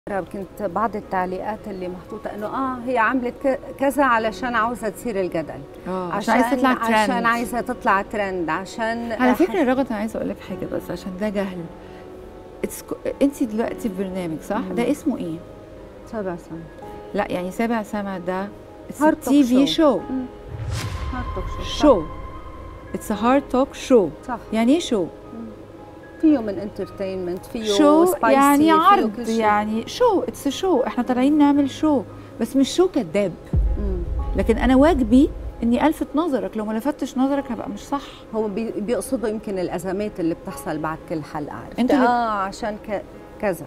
كنت بعض التعليقات اللي محطوطه انه هي عملت كذا علشان عاوزه تصير الجدل، عشان عايزه تطلع ترند، عشان عايزه تطلع ترند، عشان على فكره رغد انا عايزه اقول لك حاجه بس عشان ده جهل. انت دلوقتي في برنامج صح؟ ده اسمه ايه؟ 7 سنة. لا يعني 7 سنة ده تي في شو. هارد توك شو اتس هارد توك شو. صح. يعني ايه شو؟ فيه من انترتينمنت، فيه شو سبايسي، يعني عرض، فيه يعني شو اتس شو. احنا طالعين نعمل شو بس مش شو كذاب. لكن انا واجبي اني الفت نظرك، لو ما لفتش نظرك هبقى مش صح. هو بيقصدوا يمكن الازمات اللي بتحصل بعد كل حلقه، عرفت؟ انت عشان كذا.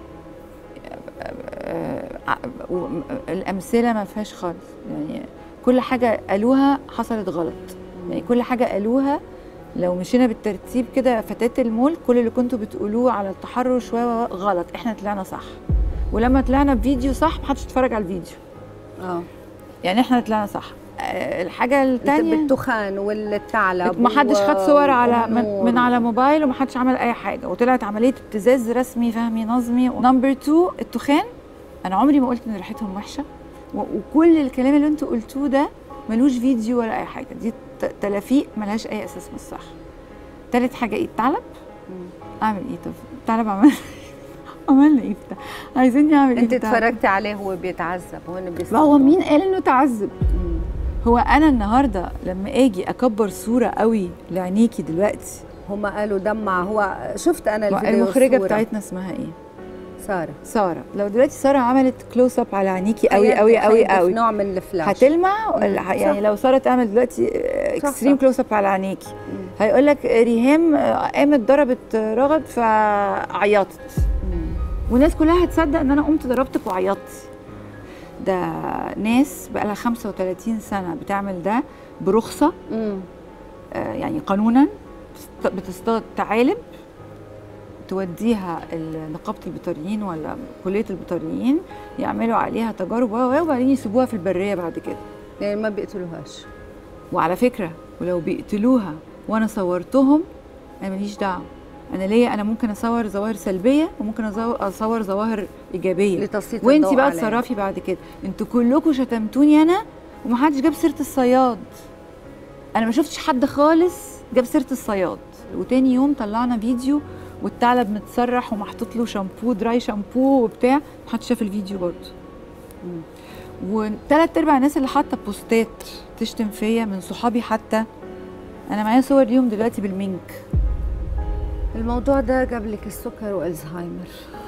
الامثله ما فيهاش خالص، يعني كل حاجه قالوها حصلت غلط. يعني كل حاجه قالوها لو مشينا بالترتيب كده فتاة المول، كل اللي كنتوا بتقولوه على التحرش شويه غلط، احنا طلعنا صح. ولما طلعنا بفيديو صح محدش اتفرج على الفيديو. يعني احنا طلعنا صح. الحاجه الثانيه بالتخان والثعلب، ما حدش خد صور على من على موبايل، وما حدش عمل اي حاجه، وطلعت عمليه ابتزاز رسمي فهمي نظمي. نمبر 2 التخان، انا عمري ما قلت ان ريحتهم وحشه، وكل الكلام اللي انتوا قلتوه ده ملوش فيديو ولا اي حاجه، دي تلافيق ملهاش اي اساس من الصح. تالت حاجه ايه؟ الثعلب. اعمل ايه؟ طب الثعلب عملنا ايه؟ عايزيني اعمل ايه؟ انت اتفرجتي عليه وهو بيتعذب وهنا ما هو مين قال انه تعذب؟ هو انا النهارده لما اجي اكبر صوره قوي لعينيكي دلوقتي، هما قالوا دمع. هو شفت انا الفيديو، المخرجه بتاعتنا اسمها ايه؟ ساره. لو دلوقتي ساره عملت كلوز اب على عينيكي قوي قوي قوي قوي، نوع من الفلاش هتلمع. يعني لو ساره تعمل دلوقتي اكستريم كلوز اب على عينيكي، هيقول لك ريهام قامت ضربت رغد فعيطت، والناس كلها هتصدق ان انا قمت ضربتك وعيطتي. ده ناس بقى لها 35 سنه بتعمل ده برخصه. يعني قانونا بتصطاد ثعالب، توديها نقابه البيطريين ولا كليه البيطريين، يعملوا عليها تجارب وبعدين يسيبوها في البريه بعد كده. يعني ما بيقتلوهاش. وعلى فكره ولو بيقتلوها وانا صورتهم، انا ماليش دعوه. انا ممكن اصور ظواهر سلبيه وممكن اصور ظواهر ايجابيه، وانتي بقى تصرفي بعد كده. انتوا كلكم شتمتوني انا ومحدش جاب سيره الصياد. انا ما شفتش حد خالص جاب سيره الصياد. وتاني يوم طلعنا فيديو والثعلب متسرح ومحطوط له شامبو، دراي شامبو وبتاع، محدش شاف الفيديو برضه. وثلاث ارباع الناس اللي حاطه بوستات تشتم فيا من صحابي، حتى انا معايا صور ليهم دلوقتي بالمنك. الموضوع ده جاب لك السكر والزهايمر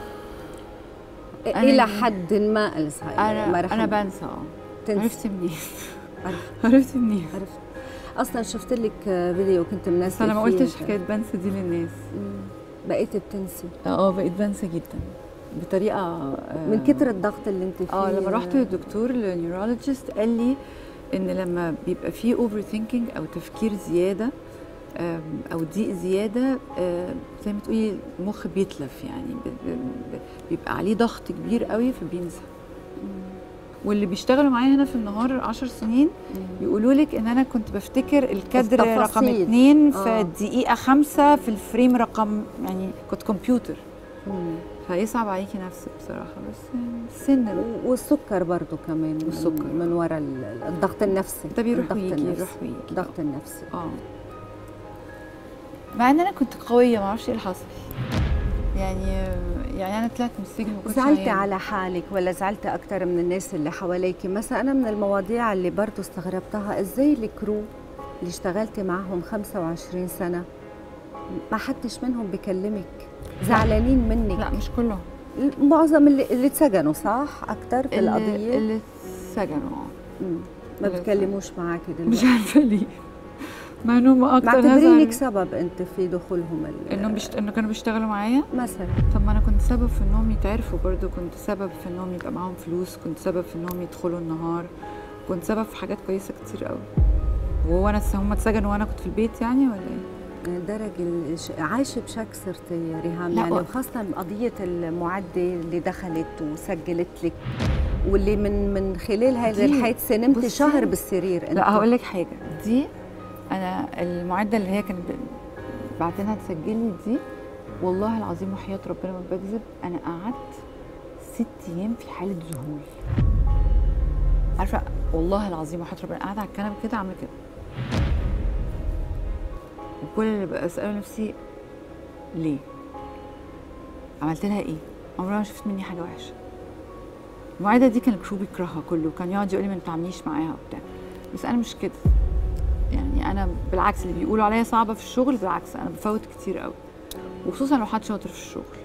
الى حد ما. الزهايمر انا بنسى. عرفتي منين؟ عرفتي منين؟ اصلا شفت لك فيديو كنت مناسبه، انا ما قلتش حكايه بنسى دي للناس. بقيت بتنسي؟ بقيت بنسى جدا بطريقه من كتر الضغط اللي انت فيه. لما رحت للدكتور النيورولوجيست قال لي ان لما بيبقى فيه اوفر ثينكينج او تفكير زياده او ضيق زياده، زي ما تقولي المخ بيتلف، يعني بيبقى عليه ضغط كبير قوي فبينسى. واللي بيشتغلوا معايا هنا في النهار 10 سنين بيقولوا لك ان انا كنت بفتكر الكادر رقم 2 في الدقيقه 5 في الفريم رقم، يعني كنت كمبيوتر. فيصعب عليكي نفسك بصراحه. بس السن والسكر برضو كمان، والسكر من وراء الضغط النفسي. ده بيروح ويجي يروح ويجي. الضغط النفسي. مع ان انا كنت قويه، ما اعرفش ايه اللي حصل. يعني انا طلعت من السجن ما كنتش زعلتي على حالك ولا زعلتي اكثر من الناس اللي حواليكي؟ مثلا انا من المواضيع اللي برضه استغربتها، ازاي الكرو اللي اشتغلتي معهم 25 سنه ما حدش منهم بكلمك؟ زعلانين منك؟ لا مش كلهم، معظم اللي اتسجنوا صح اكثر في القضيه. اللي اتسجنوا ما بتكلموش معاكي دلوقتي؟ مش عارفه ليه، مع انهم اكتر ناس. معتبرينك سبب انت في دخولهم انه كانوا بيشتغلوا معايا مثلا؟ طب ما انا كنت سبب في انهم يتعرفوا برضو، كنت سبب في انهم يبقى معاهم فلوس، كنت سبب في انهم يدخلوا النهار، كنت سبب في حاجات كويسه كتير قوي. وانا هم اتسجنوا وانا كنت في البيت يعني ولا ايه؟ ده راجل عايشه بشك صرتي يا ريهام، يعني وخاصه قضيه المعده اللي دخلت وسجلت لك، واللي من خلال هذه الحادثه نمتي شهر بالسرير. لا هقول لك حاجه، دي انا المعده اللي هي كانت بعتنها تسجل لي دي، والله العظيم وحياه ربنا ما بكذب، انا قعدت 6 ايام في حاله ذهول. عارفه والله العظيم وحياة ربنا قاعده على الكنبه كده عامله كده، وكل اللي بساله نفسي ليه؟ عملت لها ايه؟ عمرها ما شفت مني حاجه وحشه. المعيده دي كان الكرو بيكرهها كله، كان يقعد يقول لي ما تعمليش معاها وبتاع، بس انا مش كده. يعني انا بالعكس اللي بيقولوا عليا صعبه في الشغل، بالعكس انا بفوت كتير قوي، وخصوصا لو حد شاطر في الشغل.